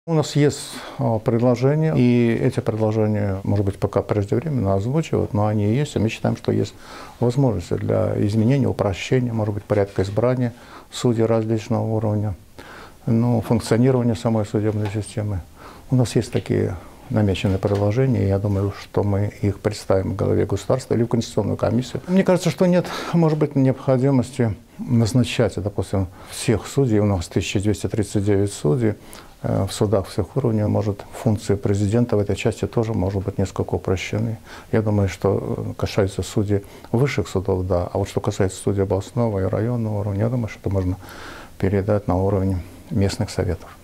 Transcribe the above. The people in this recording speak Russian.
У нас есть предложения, и эти предложения, может быть, пока преждевременно озвучивают, но они есть, и мы считаем, что есть возможности для изменения, упрощения, может быть, порядка избрания судей различного уровня, функционирования самой судебной системы. У нас есть такие намеченные предложения, и я думаю, что мы их представим в главе государства или в Конституционную комиссию. Мне кажется, что нет, может быть, необходимости назначать, допустим, всех судей, у нас 1239 судей, в судах всех уровней, может, функции президента в этой части тоже может быть несколько упрощены. Я думаю, что касается судей высших судов, да, а вот что касается судей областного и районного уровня, я думаю, что это можно передать на уровень местных советов.